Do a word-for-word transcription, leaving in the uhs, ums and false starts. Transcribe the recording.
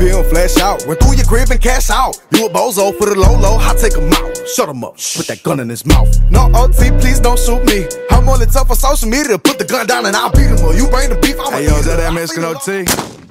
P M flash out. Went through your crib and cash out. You a bozo for the low low, I take him out. Shut him up, put that gun in his mouth. No O T, please don't shoot me. I'm only tough on social media. Put the gun down and I'll beat him up. You bring the beef, I'm Hey yo, is that that Mexican O T?